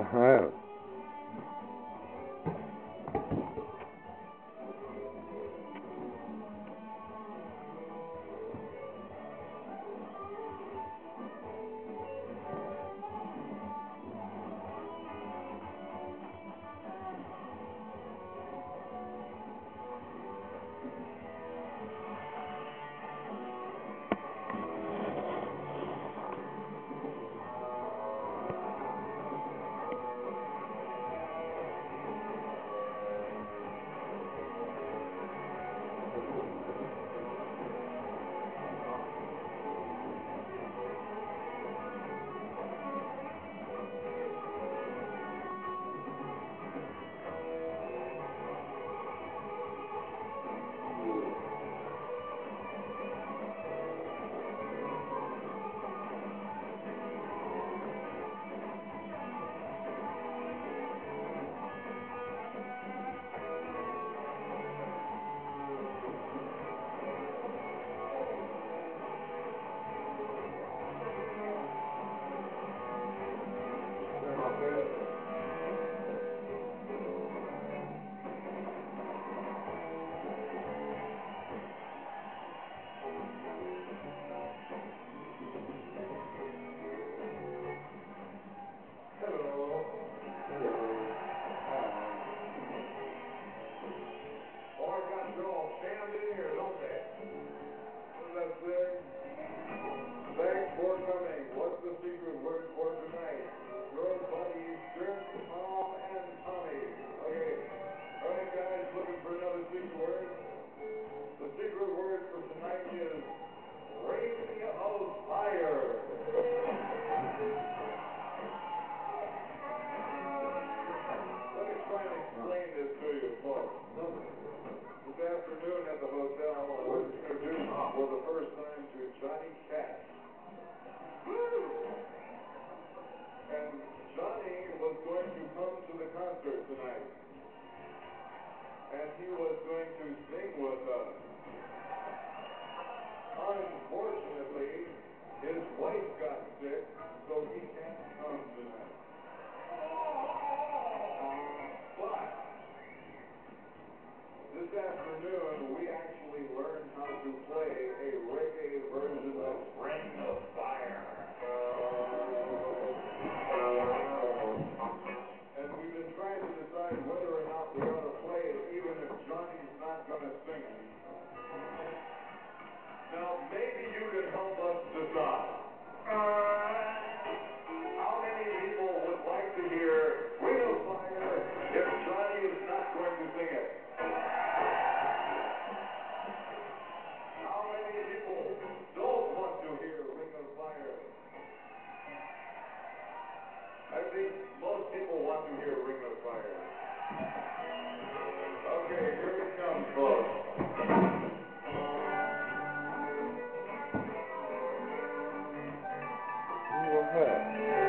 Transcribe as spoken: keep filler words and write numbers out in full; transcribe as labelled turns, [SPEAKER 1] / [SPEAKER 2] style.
[SPEAKER 1] have.
[SPEAKER 2] Thanks for coming. What's the secret word for tonight? Your buddies, Dirk, Tom, and Tommy. Okay. All right, guys, looking for another secret word? The secret word for tonight is Ring of Fire. Let me try and explain this to you, folks. This afternoon at the hotel, I was introduced for the first time to Johnny Cash. And Johnny was going to come to the concert tonight. And he was going to sing with us. Unfortunately, his wife got sick, so he can't come tonight. But this afternoon, we actually learned how to play a reggae version of Ring of Fire. And we've been trying to decide whether or not we ought to play it, even if Johnny's not going to sing it. Now, maybe you can help us decide. How many people would like to hear Ring of Fire if Johnny is not going to sing it? How many people don't want to hear Ring of Fire? I think most people want to hear Ring of Fire. Okay, here it comes, folks.
[SPEAKER 1] What's that?